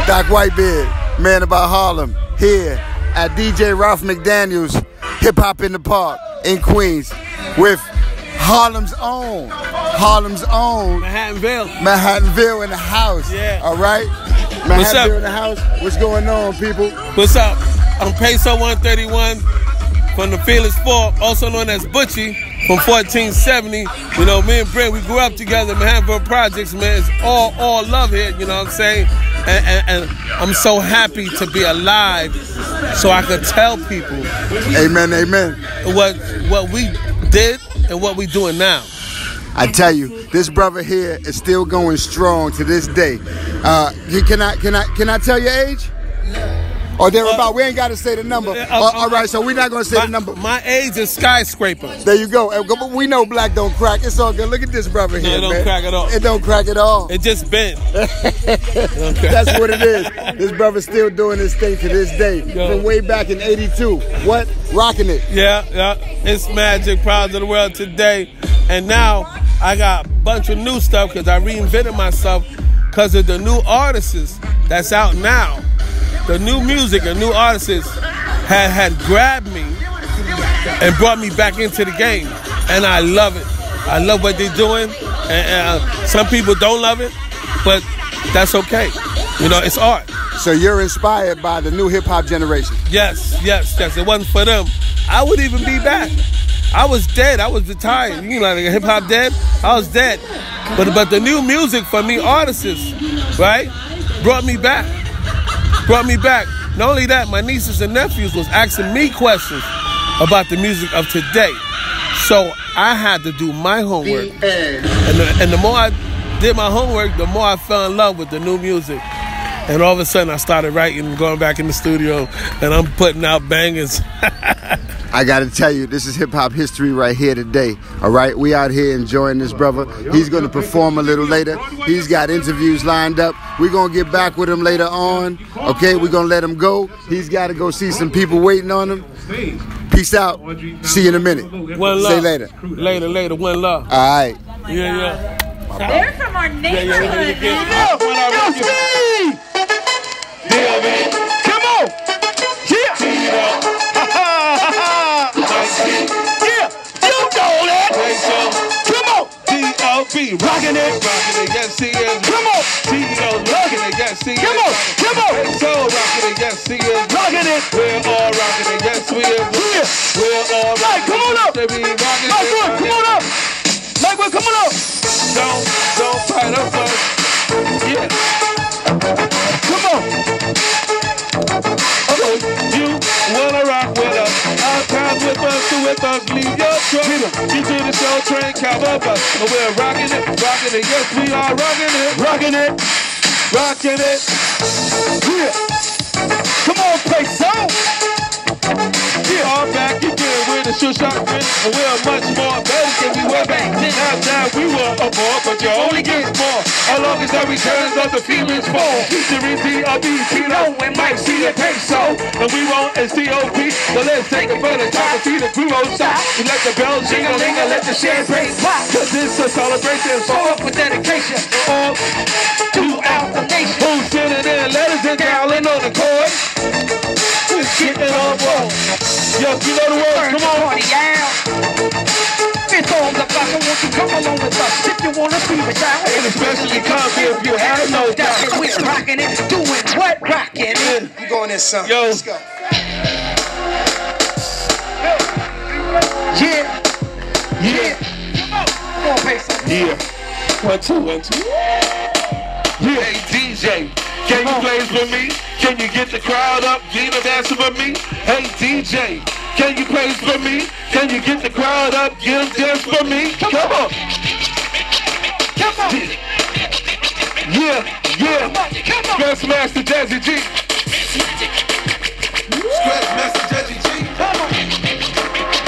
DocWhiteBeard, man about Harlem, here at DJ Ralph McDaniel's Hip Hop in the Park in Queens with Harlem's own Manhattanville in the house. Yeah. All right. Manhattanville in the house. What's going on, people? What's up? I'm Peso 131 from the Fearless Four, also known as Butchie from 1470. You know, me and Brent, we grew up together in Manhattanville Projects, man. It's all love here, you know what I'm saying? And I'm so happy to be alive so I could tell people. Amen, amen. What we did and what we doing now. I tell you, this brother here is still going strong to this day. Can I tell your age? Or thereabout. We ain't got to say the number. All right, so we're not going to say the number. My age is skyscraper. There you go. We know black don't crack. It's all good. Look at this brother here, it don't crack at all. It don't crack at all. It just bent. That's what it is. This brother's still doing his thing to this day. From way back in '82. What? Rocking it. Yeah. It's magic. Proud of the world today. And now I got a bunch of new stuff because I reinvented myself because of the new artists that's out now. The new music and new artists had grabbed me and brought me back into the game. And I love it. I love what they're doing. And some people don't love it, but that's okay. You know, it's art. So you're inspired by the new hip-hop generation? Yes. It wasn't for them, I would even be back. I was dead. I was retired. You know, like hip-hop dead? I was dead. But the new music for me, artists, right, brought me back. Not only that, my nieces and nephews was asking me questions about the music of today. So I had to do my homework. And the more I did my homework, the more I fell in love with the new music. And all of a sudden I started writing and going back in the studio and I'm putting out bangers. I got to tell you, this is hip-hop history right here today, all right? We out here enjoying this brother. He's going to perform a little later. He's got interviews lined up. We're going to get back with him later on, okay? We're going to let him go. He's got to go see some people waiting on him. Peace out. See you in a minute. One love. Say later. Later. One love. All right. Yeah. They're from our neighborhood. Yeah, man. Come on. Yeah. Yeah, you know that. Come on. D.O.B. rocking it. Yes, he is. Come on. D.O. rocking it. Yes, he is. Come on. So rocking it. Yes, he is. Rocking it. We're all rocking it. Yes, we is. We're all rocking it. Come on up. Come on up. Mike, come on up. Don't fight up us. Yeah. Come on. You wanna rock with us? Our time with us, leave your truck. You to the show train, cover bus. And we're rocking it. Yes, we are rocking it. Yeah. Come on, Peso. Yeah. All back again with the shoe shot grin. And we're much more better than we were back then. Now we were a more, but you only get more. As long as the returns of the feelings fall. Featuring D.O.B. Tino and Mike C. and Peso. And we won't S.T.O.P. So let's take it for the time to see the crew on shot. We let the bell jing-a-ling and let the champagne pop. Cause it's a celebration. So up with dedication. All throughout the nation. Who's sitting there, letters and dialing on the chord. We're getting on board. Yo, you know the words, come on. It's on the block, so won't you come along with us if you wanna see the shout. And especially come if you have no doubt. We're rocking it, doing what? Rocking it. You going in something. Yo. Let's go. Yeah. Come on, Peso. Yeah. 1, 2. Yeah. Hey, DJ, can you play for me? Can you get the crowd up? Gina dancing for me? Hey, DJ, can you play for me? Can you get the crowd up? Get them dance for me? Come on. Yeah. Scratch Master Jazzy G. Scratch Master Jazzy G.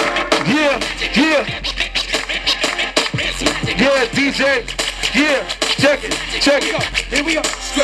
Yeah, DJ. Yeah. Check it, check it. Here we go.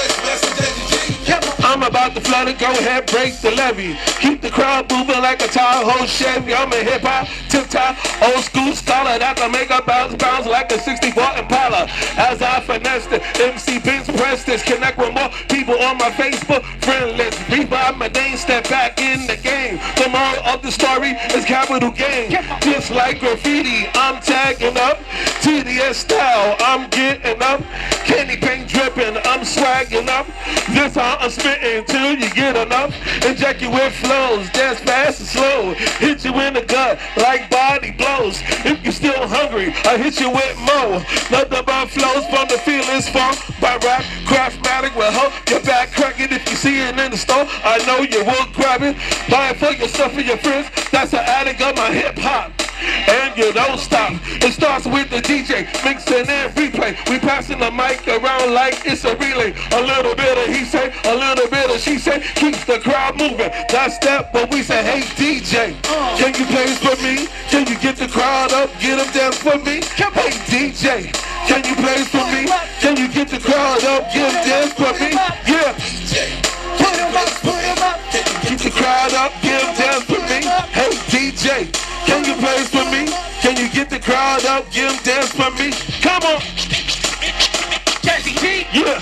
I'm about to flood it, go ahead, break the levee. Keep the crowd moving like a Tahoe Chevy. I'm a hip-hop, tip-top, old school scholar that can make a bounce like a 64 Impala. As I finesse the MC Benz press this, connect with more people on my Facebook friend list. Revive my name, step back in the game. The moral of the story is capital gain. Just like graffiti, I'm tagging up. TDS style, I'm getting up. Candy paint dripping, I'm swagging up. This how I'm spitting till you get enough. Inject you with flows, dance fast and slow. Hit you in the gut like body blows. If you still hungry, I hit you with more. Nothing but flows from the feelings funk by rap, craftmatic will help your back cracking. If you see it in the store, I know you will grab it. Buy it for yourself and your friends. That's the addict of my hip hop. And you don't stop. It starts with the DJ mixing and replay. We passing the mic around like it's a relay. A little bit of he say, a little bit of she say. Keeps the crowd moving. That's that, but we say, hey DJ, can you play this for me? Can you get the crowd up? Get them dance for me? Hey DJ, can you play this for me? Can you get the crowd up? Get them dance for me? Yeah. Put him up, put him up. Get the crowd up, get them dance for me? Hey DJ, can you play this for me? Can you get the crowd up, get them dance for me? Come on. Jazzy G. Yeah.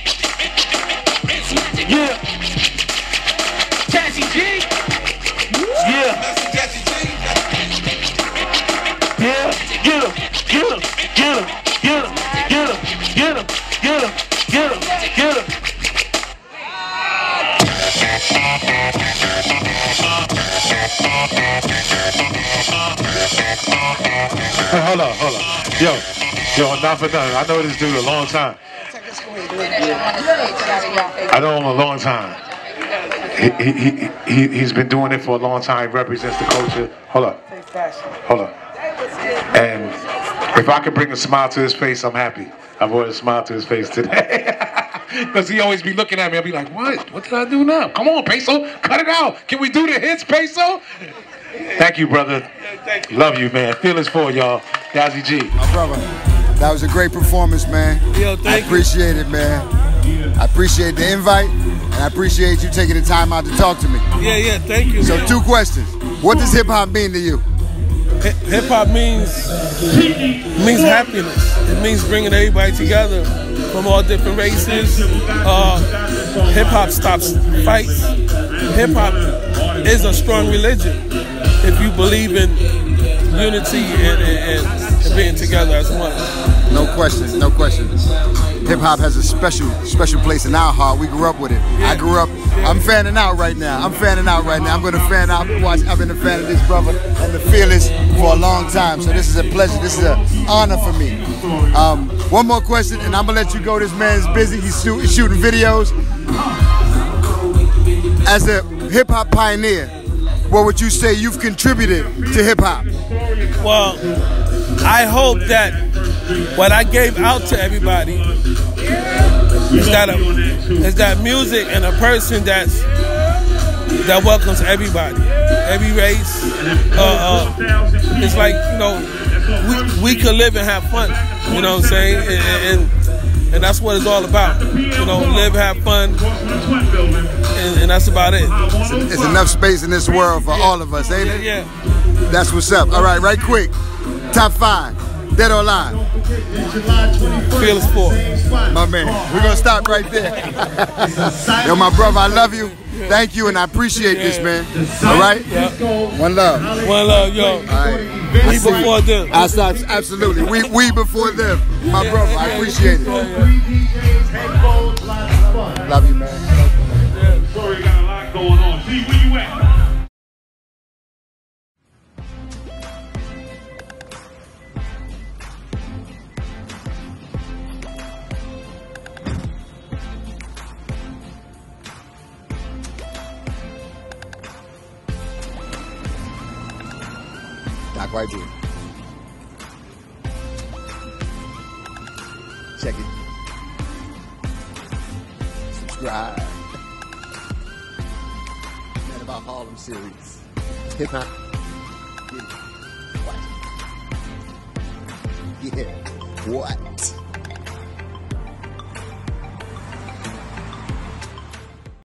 Yeah. Jazzy G. Yeah. Yeah. Get him. Get him. Get him. Get him. Get him. Get him. Get him. Get him. Get him. Hey, hold on. Yo, not for nothing. I know this dude a long time. I know him a long time. He's been doing it for a long time. He represents the culture. Hold up. And if I could bring a smile to his face, I'm happy. I brought a smile to his face today. Because he always be looking at me. I'll be like, what? What did I do now? Come on, Peso. Cut it out. Can we do the hits, Peso? Thank you, brother. Love you, man. Feelings for y'all. Jazzy G. My brother, that was a great performance, man. Yo, thank you. I appreciate it, man. I appreciate the invite, and I appreciate you taking the time out to talk to me. Yeah, thank you. So, man. 2 questions. What does hip-hop mean to you? Hip hop means happiness. It means bringing everybody together from all different races. Hip hop stops fights. Hip hop is a strong religion if you believe in unity and being together as one. No question, no question. Hip hop has a special place in our heart. We grew up with it. Yeah. I grew up. I'm fanning out right now. I'm going to fan out. I've been a fan of this brother and the Fearless for a long time. So this is a pleasure. This is an honor for me. One more question, and I'm gonna let you go. This man's busy. He's shooting videos. As a hip hop pioneer, what would you say you've contributed to hip hop? Well, I hope that what I gave out to everybody is that music and a person that welcomes everybody, every race. It's like, you know, we could live and have fun. You know what I'm saying? And that's what it's all about. You know, live, have fun, and that's about it. There's enough space in this world for all of us, ain't it? Yeah. That's what's up. All right, right quick. Top 5, dead or alive? Fearless 4. My man, we're gonna stop right there. Yo, my brother, I love you. Thank you, and I appreciate this, man. All right? Yeah. One love. One love, yo. All right. We before them. Absolutely. We before them. My brother, I appreciate it. Love you, man. Sorry, you got a lot going on. See, where you at? DocWhiteBeard. Check it. Subscribe. Man about Harlem series. Hip hop. Get it. What? Yeah. What?